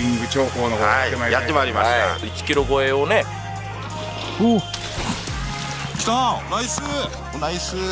ギング長考の方やってまいりました。 1キロ超えをね。 おお、来た。ナイスナイス。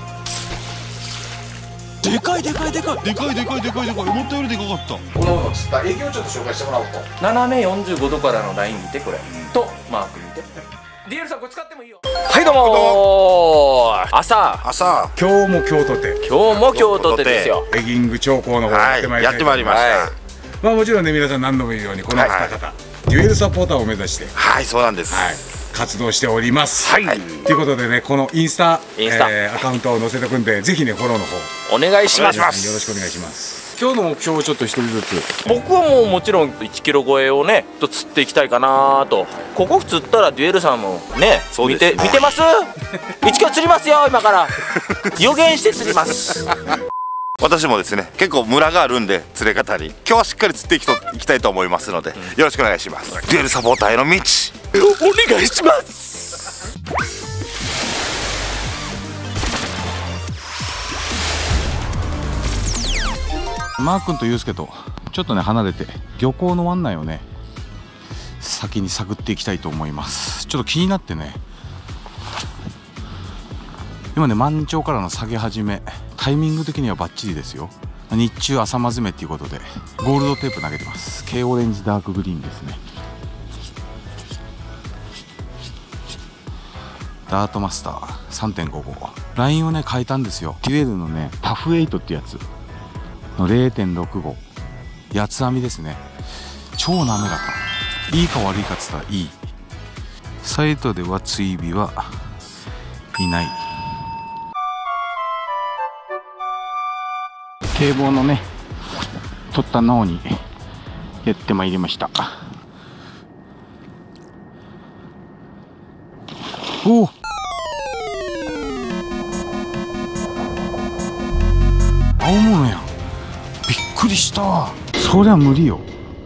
でかいでかいでかいでかいでかいでかいでかい。思ったよりでかかった。 この釣った営業ちょっと紹介してもらおうと。 斜め45度からのライン見て、これとマーク見て。DL さんこれ使ってもいいよ。はいどうもー。朝今日も京都店、 今日も京都店ですよ。 エギング長考の方やってまいりました。まあもちろんね、皆さん何度も言うようにこの2方デュエルサポーターを目指して、 はいそうなんです、 活動しております。 はい。 ということでね、このインスタアカウントを載せておくんで、ぜひねフォローの方お願いします。 よろしくお願いします。今日の目標をちょっと一人ずつ。 僕はもうもちろん1キロ超えをねと釣っていきたいかなと。ここ釣ったらデュエルさんもね見てます1キロ釣りますよ今から予言して釣ります。 私もですね結構ムラがあるんで、釣れ方に今日はしっかり釣っていきたいと思いますので、よろしくお願いします。デュエルサポーターへの道お願いします。 マー君とユウスケとちょっとね離れて漁港の湾内をね先に探っていきたいと思います。ちょっと気になってね、今ね満潮からの下げ始め、タイミング的にはバッチリですよ。日中朝まずめっていうことでゴールドテープ投げてます。軽オレンジダークグリーンですね。ダートマスター 3.55 ラインをね変えたんですよ。デュエルのねタフ8ってやつの 0.65 八つ網ですね。超滑らか。いいか悪いかっつったらいい。サイトでは追尾はいない。堤防のね取ったのにやってまいりました。おお、青物やん。びっくりした。そりゃ無理よ。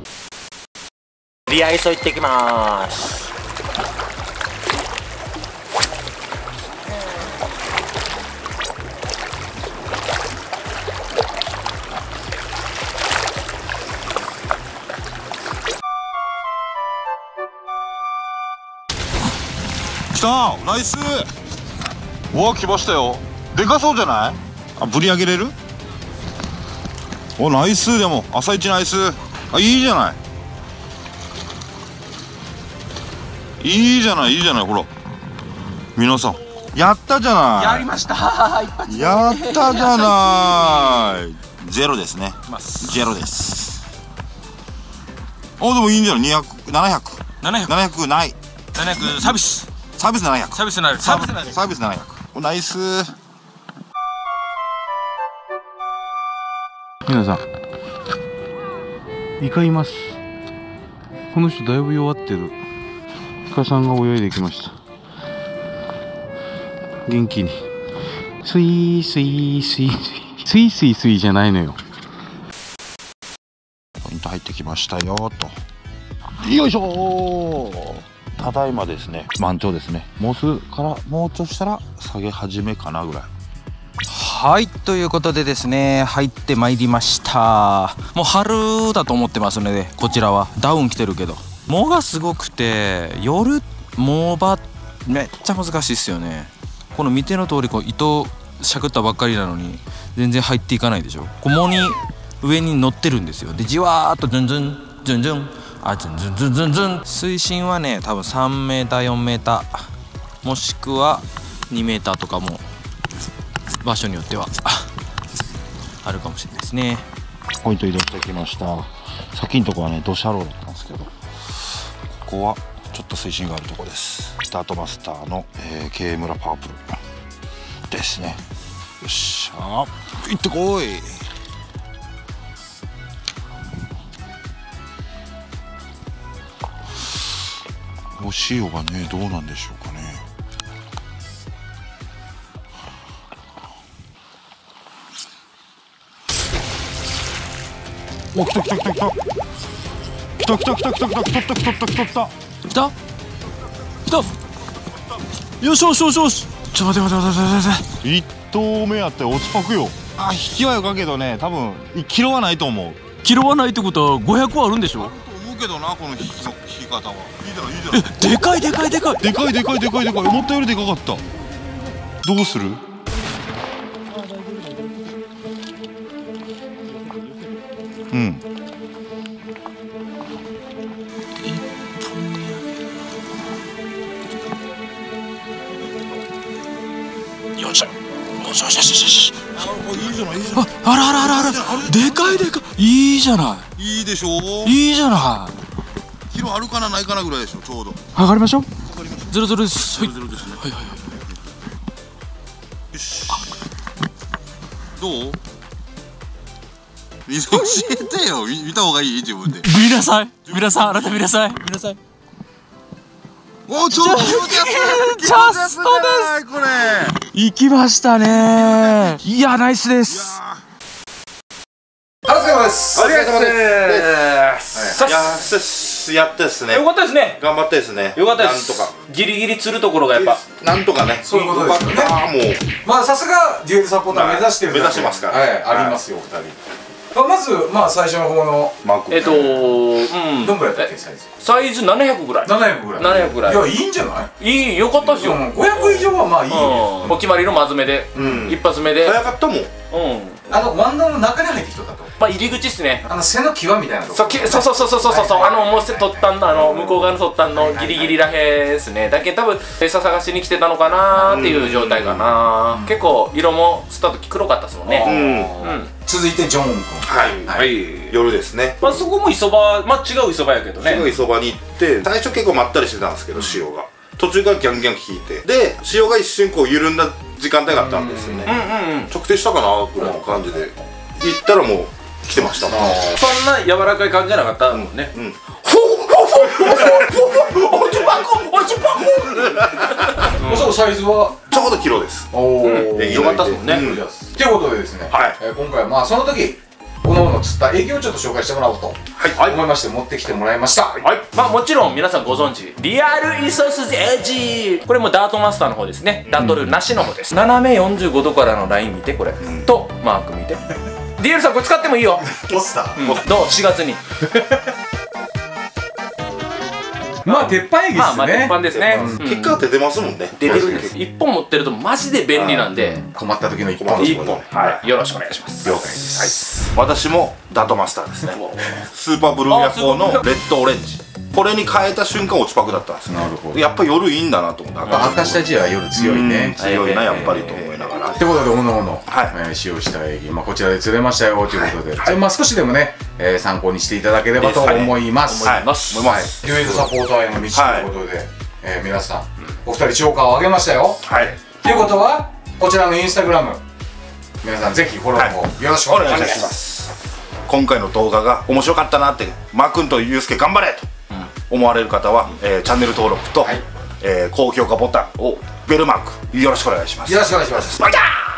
リアイソ行ってきまーす。 来た。ナイス。うわ来ましたよ。でかそうじゃない？あ、ぶり上げれる？お、ナイス。でも朝一ナイス。あ、いいじゃない、いいじゃない、いいじゃない。ほら皆さんやったじゃない。 やりました。 やったじゃない。ゼロですね。ゼロです。お、でもいいんじゃない。200、700ない。 700サービス。 サービス700。 サービス700。 サービス700。お、ナイス。 皆さんイカいます。この人だいぶ弱ってる。イカさんが泳いできました。元気にスイースイースイスイスイスイじゃないのよ。 ポイント入ってきましたよと。よいしょー。ただいまですね満潮ですね。もうすぐからもうちょっとしたら下げ始めかなぐらい。 はい、ということでですね、入ってまいりました。もう春だと思ってますので、こちらはダウン着てるけど藻がすごくて、夜藻場めっちゃ難しいっすよね。この見ての通りこう糸しゃくったばっかりなのに全然入っていかないでしょ。こう藻に上に乗ってるんですよ。でじわーっとズンズンズンズンズンズンズンズンズン。水深はね多分3メーター4メーターもしくは2メーターとかも場所によってはあるかもしれないですね。 ポイント移動してきました。先のとこはね土砂路だったんですけど、ここはちょっと水深があるところです。スタートマスターの、K 村パープルですね。よっしゃー、行ってこい。お塩がねどうなんでしょうかね。お、来た来た来た来た来た来た来た来た来た来た来た来た来た来た。よしよしよしよし。ちょっと待って待って待って待って。1投目やって落ちパクよ。あ、引きはよかけどね、多分キロはないと思う。 キロはないってことは500はあるんでしょ。 けどな、この引き方は。いいじゃない、いいじゃない。 でかいでかいでかい。 でかいでかいでかいでかい。思ったよりでかかった。どうする？うん。 よいしょ。よしよしよしよし。 いいじゃない、いいじゃない。 あらあらあらあら。でかいでかい。いいじゃない。 いいでしょう。 いいじゃない。 キロあるかなないかなぐらいでしょ、ちょうど。 測りましょう。ゼロゼロです。はい。 ゼロですね。 はいはいはい。 よし。どう？教えてよ。見た方がいい、自分で。 見なさい。見なさい。あなた見なさい。見なさい。 お、ちょっとジャストです。 これ。 行きましたね。いや、ナイスです。 お疲れ様です。 お疲れ様でさす。やったですね。 よかったですね。 頑張ったですね。 よかったです。 なんとか。 ギリギリ釣るところがやっぱ。 なんとかね。 そういうことですよね。 ああ、もう。 まあさすがデュエルサポーター目指してる。 目指してますから。 はい、ありますよ、2人。まず、まあ最初の方のマーク。 どんぐらいだったっけ、サイズ。 サイズ700ぐらい。 700ぐらい。 700ぐらい。 いや、いいんじゃない？ いい、よかったですよ。 500以上はまあいいよ。 お決まりのまずめで、一発目で。 早かったもん。 ワンダの中に入ってきとったと。 まあ入り口っすね。 背の際みたいなとこ。 そうもう取ったんだ、向こう側の取ったんのギリギリらへんですね。だけど多分餌探しに来てたのかなーっていう状態かな。結構色も釣った時黒かったですもんね。 続いてジョン君。 はい、夜ですね。 まあそこも磯場、まあ違う磯場やけどね。 違う磯場に行って最初結構まったりしてたんですけど、潮が途中からギャンギャン効いて、で潮が一瞬こう緩んだ時間帯があったんですよね。直定したかなぐらいの感じで行ったらもう来てました。 そんな柔らかい感じじゃなかったもんね。 そう、サイズはちょうどキロです。 よかったですもんね。 ということでですね、今回はまあその時おのおの釣った営業をちょっと紹介してもらおうと思いまして持ってきてもらいました。 まあもちろん皆さんご存知リアルイソスエッジ、これもダートマスターの方ですね。ダトルなしの方です。斜め45度からのライン見て、これとマーク見て。ディエルさんこれ使ってもいいよ。 ポスターどう4月にまあ鉄板駅ですね。 まあ鉄板ですね。 結果って出ますもんね。 出てるんです。1本持ってるとマジで便利なんで、 困った時の1本はい、よろしくお願いします。 了解です。私もダトマスターですね。スーパーブルーヤコーのレッドオレンジ、これに変えた瞬間落ちパクだったんですよ。なるほど。やっぱ夜いいんだなと思って、 赤下地は夜強いね。 強いなやっぱりと思いながら。 ということでおのおの使用した液、こちらで釣れましたよということで、まあ少しでもね参考にしていただければと思います。デュエルサポーターへの道ということで皆さんお二人評価を上げましたよ。ということはこちらのインスタグラム皆さんぜひフォローもよろしくお願いします。 今回の動画が面白かったなって、マー君とユウスケ頑張れと思われる方はチャンネル登録と高評価ボタンをベルマークよろしくお願いします。 よろしくお願いします。